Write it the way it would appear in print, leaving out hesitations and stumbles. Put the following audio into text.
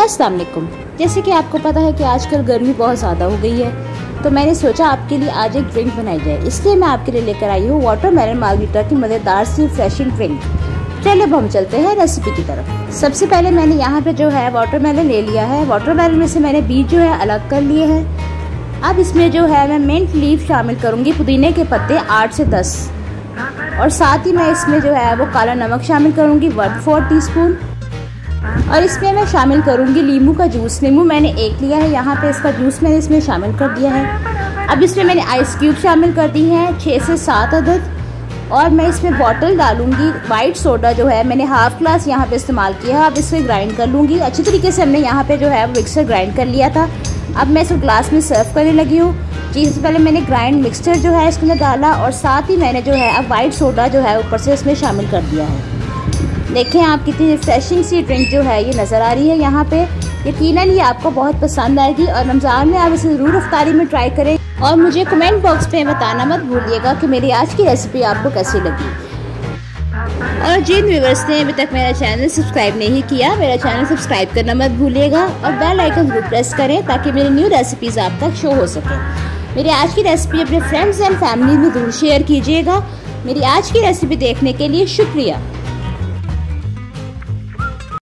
अस्सलाम वालेकुम। जैसे कि आपको पता है कि आजकल गर्मी बहुत ज़्यादा हो गई है, तो मैंने सोचा आपके लिए आज एक ड्रिंक बनाई जाए, इसलिए मैं आपके लिए लेकर आई हूँ वाटरमेलन मार्गरीटा की मज़ेदार सी फ्रेशिंग ड्रिंक। चलिए अब हम चलते हैं रेसिपी की तरफ। सबसे पहले मैंने यहाँ पे जो है वाटरमेलन ले लिया है। वाटरमेलन में से मैंने बीज जो है अलग कर लिए हैं। अब इसमें जो है मैं मिंट लीफ शामिल करूँगी, पुदीने के पत्ते 8 से 10, और साथ ही मैं इसमें जो है वो काला नमक शामिल करूँगी 1/4 टीस्पून, और इसमें मैं शामिल करूँगी नींबू का जूस। नींबू मैंने एक लिया है, यहाँ पे इसका जूस मैंने इसमें शामिल कर दिया है। अब इसमें मैंने आइस क्यूब शामिल कर दी हैं 6 से 7 अदद, और मैं इसमें बॉटल डालूंगी। वाइट सोडा जो है मैंने हाफ ग्लास यहाँ पे इस्तेमाल किया है। अब इसे ग्राइंड कर लूँगी अच्छी तरीके से। हमने यहाँ पे जो है मिक्सर ग्राइंड कर लिया था। अब मैं इसको ग्लास में सर्व करने लगी हूँ। जी, इससे पहले मैंने ग्राइंड मिक्सचर जो है इसके अंदर डाला, और साथ ही मैंने जो है अब वाइट सोडा जो है ऊपर से इसमें शामिल कर दिया है। देखें आप कितनी रिफ्रेशिंग सी ड्रिंक जो है ये नज़र आ रही है यहाँ पे। यकीनन ये आपको बहुत पसंद आएगी, और रमज़ान में आप इसे ज़रूर इफ्तारी में ट्राई करें, और मुझे कमेंट बॉक्स में बताना मत भूलिएगा कि मेरी आज की रेसिपी आपको कैसी लगी। और जिन व्यूअर्स ने अभी तक मेरा चैनल सब्सक्राइब नहीं किया, मेरा चैनल सब्सक्राइब करना मत भूलिएगा, और बेल आइकन जरूर प्रेस करें ताकि मेरी न्यू रेसिपीज़ आप तक शो हो सके। मेरी आज की रेसिपी अपने फ्रेंड्स एंड फैमिली में ज़रूर शेयर कीजिएगा। मेरी आज की रेसिपी देखने के लिए शुक्रिया।